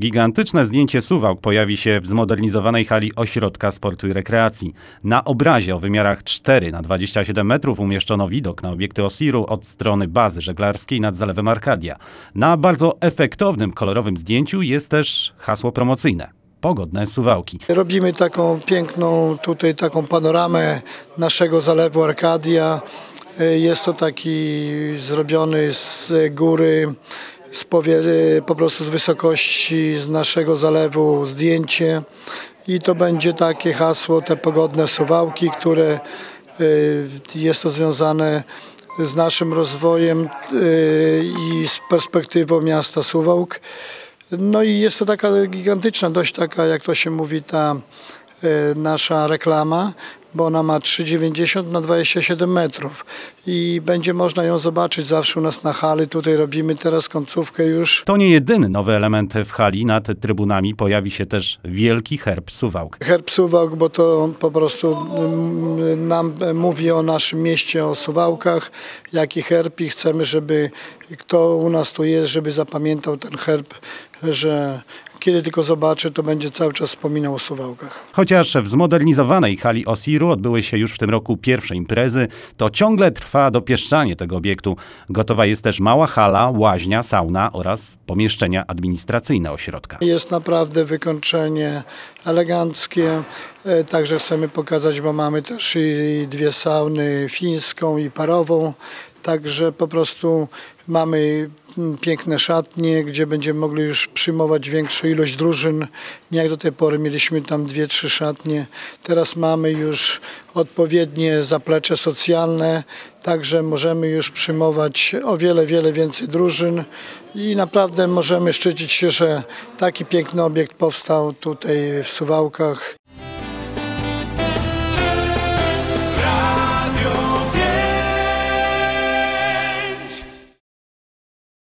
Gigantyczne zdjęcie Suwałk pojawi się w zmodernizowanej hali Ośrodka Sportu i Rekreacji. Na obrazie o wymiarach 4x27 metrów umieszczono widok na obiekty Osiru od strony bazy żeglarskiej nad Zalewem Arkadia. Na bardzo efektownym, kolorowym zdjęciu jest też hasło promocyjne. Pogodne Suwałki. Robimy taką piękną tutaj taką panoramę naszego Zalewu Arkadia. Jest to taki zrobiony z góry, po prostu z wysokości z naszego zalewu zdjęcie i to będzie takie hasło, te pogodne Suwałki, które jest to związane z naszym rozwojem i z perspektywą miasta Suwałk. No i jest to taka gigantyczna, dość taka, jak to się mówi, ta nasza reklama, bo ona ma 3,90 na 27 metrów i będzie można ją zobaczyć zawsze u nas na hali. Tutaj robimy teraz końcówkę już. To nie jedyny nowy element w hali. Nad trybunami pojawi się też wielki herb Suwałk. Herb Suwałk, bo to po prostu nam mówi o naszym mieście, o Suwałkach, jaki herb i chcemy, żeby kto u nas tu jest, żeby zapamiętał ten herb, że kiedy tylko zobaczy, to będzie cały czas wspominał o Suwałkach. Chociaż w zmodernizowanej hali Osiru odbyły się już w tym roku pierwsze imprezy, to ciągle trwa dopieszczanie tego obiektu. Gotowa jest też mała hala, łaźnia, sauna oraz pomieszczenia administracyjne ośrodka. Jest naprawdę wykończenie eleganckie, także chcemy pokazać, bo mamy też i dwie sauny, fińską i parową. Także po prostu mamy piękne szatnie, gdzie będziemy mogli już przyjmować większą ilość drużyn. Nie jak do tej pory mieliśmy tam 2-3 szatnie. Teraz mamy już odpowiednie zaplecze socjalne, także możemy już przyjmować o wiele więcej drużyn i naprawdę możemy szczycić się, że taki piękny obiekt powstał tutaj w Suwałkach.